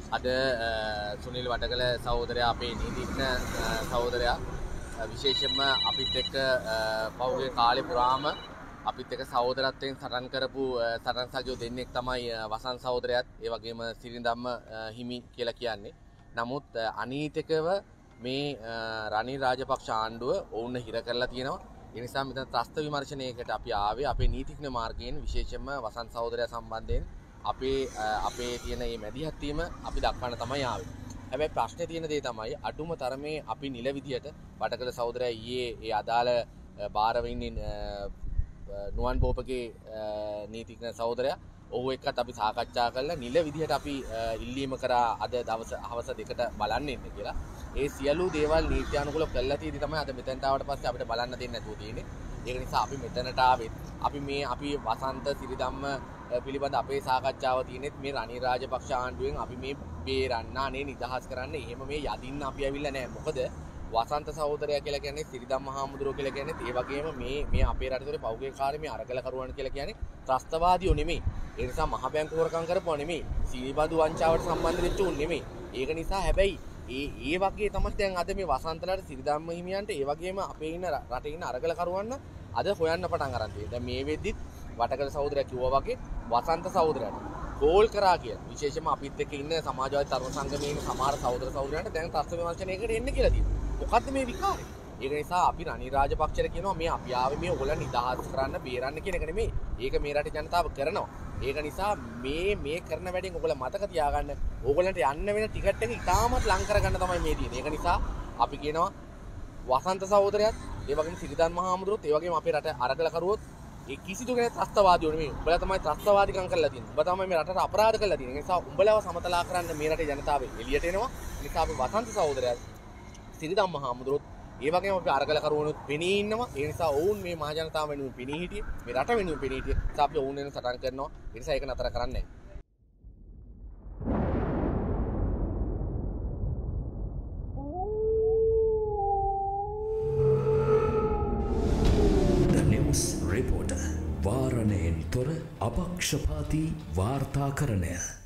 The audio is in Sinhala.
අද සුනිල් වඩකල සහෝදරයා අපේ නීතිඥ සහෝදරයා විශේෂයෙන්ම අපිත් එක්ක පහුගිය කාලේ පුරාම අපිත් එක්ක සහෝදරත්වයෙන් සටන් කරපු සටන් සහයෝ දෙන්නෙක් තමයි වසන්ත සහෝදරයාත් ඒ වගේම සිරිඳම්ම හිමි කියලා කියන්නේ. නමුත් අනීතිකව මේ රනිල් රාජපක්ෂ ආණ්ඩුව ඔවුන් හිර කරලා තියෙනවා. ඒ නිසා මෙතන ත්‍රස්ත විමර්ශනයකට අපි ආවේ අපේ නීතිඥ මාර්ගයෙන් විශේෂයෙන්ම වසන්ත සහෝදරයා සම්බන්ධයෙන් අපේ තියෙන මේ මැදිහත් වීම අපි දක්වන්න තමයි ආවේ. හැබැයි ප්‍රශ්නේ තියෙන දේ තමයි අඩුම තරමේ අපි නිල විදියට වඩකල සහෝදරයා ඊයේ ඒ අදාළ බාර වෙන්නේ නුවන් බෝපගේ නීතිඥ සහෝදරයා ඔහු එක්කත් අපි සාකච්ඡා කළා නිල විදියට අපි ඉල්ලීම කරා අද දවස් හවස 2ට බලන්න ඉන්න කියලා. ඒ සියලු දේවල් නීත්‍යානුකූලව කළා තියෙදි තමයි අද මෙතනට ආවට පස්සේ අපිට බලන්න දෙන්නේ නැතුව තියෙන්නේ. ඒක නිසා අපි මෙතනට ආවෙත් අපි වසන්ත සිරිධම්ම පිළිබඳ අපේ සාකච්ඡාව තියෙනෙත් මේ රනිල් රාජපක්ෂ ආණ්ඩුවෙන් අපි මේ බේරන්න අනේ නිදහස් කරන්න එහෙම මේ යදින්න අපි ඇවිල්ලා නැහැ. මොකද වසන්ත සහෝදරයා කියලා කියන්නේ සිරිධම්ම හාමුදුරුවෝ කියලා කියන්නේ ඒ වගේම මේ අපේ රටේ පෞද්ගලික කාර්ය මේ අරගල කරුවන් කියලා කියන්නේ ත්‍රස්තවාදියෝ නෙමෙයි. ඒ නිසා මහ බැංකු හොරකම් කරපුවා නෙමෙයි. සීනිබඳු වංචාවට සම්බන්ධ වෙච්ච උන් නෙමෙයි. ඒක නිසා හැබැයි ඒ වගේ තමයි දැන් අද මේ වසන්තලාට සිරිධම්ම හිමියන්ට ඒ වගේම අපේ ඉන්න රටේ ඉන්න අරගල කරුවන් අද හොයන්න පටන් අරන් තියෙනවා. දැන් මේ වෙද්දිත් වටකල සහෝදරයා කිව්වා වගේ වසන්ත සහෝදරයාට කෝල් කරා කියලා. විශේෂයෙන්ම අපිත් එක්ක ඉන්න සමාජවාදී තරුණ සංගමයේ ඉන්න සමහර සහෝදරයන්ට දැන් ත්‍රස්ත විමර්ශනයකට එන්න කියලා තියෙනවා. මොකද්ද මේ විකාරය? ඒක නිසා අපි රනිල් රාජපක්ෂට කියනවා මේ අපි ආවේ මේ ඔයගොල්ලන් නිදහස් කරන්න බේරන්න කියන එක නෙමෙයි. ඒක මේ රටේ ජනතාව කරනවා. ඒක නිසා මේ කරන වැඩෙන් ඔයගොල්ලෝ මතක තියාගන්න. ඕගොල්ලන්ට යන්න වෙන ටිකට් එක ඉතාමත් ලං කරගන්න තමයි මේ තියෙන්නේ. ඒක නිසා අපි කියනවා වසන්ත සහෝදරයාත් ඒ වගේම සිරිධම්ම මහමුදුරුවෝත් ඒ වගේම අපේ රට අරගල කරුවොත් ඒ කිසිදු කෙනෙක් ත්‍රස්තවාදියෝ නෙමෙයි. උඹලා තමයි ත්‍රස්තවාදිකම් කරලා තියෙන්නේ. උඹ තමයි මේ රටට අපරාධ කරලා තියෙන්නේ. ඒ නිසා උඹලව සමතලා කරන්න මේ රටේ ජනතාව එළියට එනවා. ඒ නිසා අපි වසන්ත සහෝදරයාත් සිරිධම්ම මහමුදුරුවෝත් ඒ වගේම අපි අරගල කරුවනුත් පෙනී ඉන්නවා. ඒ නිසා ඔවුන් මේ මහ ජනතාව වෙනුවෙන් පෙනී හිටියේ. මේ රට වෙනුවෙන් පෙනී හිටියේ. ඒ නිසා අපි ඔවුන් වෙනුවෙන් සටන් කරනවා. ඒ නිසා ඒක නතර කරන්නේ නැහැ. රිපෝටර් වාරණයෙන් තොර අපක්ෂපාතී වාර්තාකරණය